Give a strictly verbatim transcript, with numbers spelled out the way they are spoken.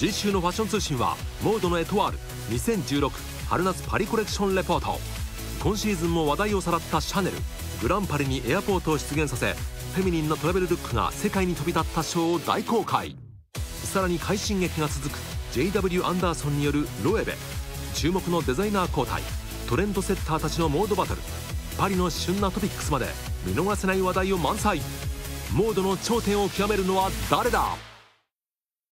次週のファッション通信はモードのエトワールにせんじゅうろく春夏パリコレクションレポート。今シーズンも話題をさらったシャネル、グランパリにエアポートを出現させ、フェミニンなトラベルルックが世界に飛び立ったショーを大公開。さらに快進撃が続く ジェイダブリュー アンダーソンによるロエベ、注目のデザイナー交代、トレンドセッターたちのモードバトル、パリの旬なトピックスまで見逃せない話題を満載。モードの頂点を極めるのは誰だ。